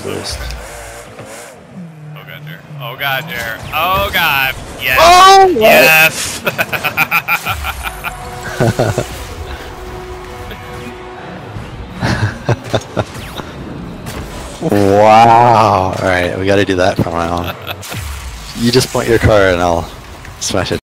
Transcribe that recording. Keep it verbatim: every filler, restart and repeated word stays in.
boost. Oh god, Jer. Oh god, Jer. Oh god. Yes. Oh, yes. Wow. Alright, we gotta do that from now on. You just point your car and I'll smash it.